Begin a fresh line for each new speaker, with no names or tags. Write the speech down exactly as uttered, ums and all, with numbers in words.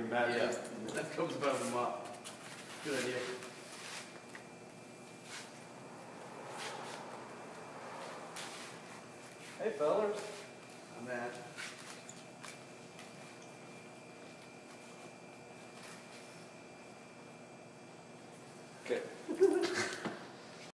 your battery.
Yeah, that comes above them up. Good idea.
Hey, fellas.
I'm at.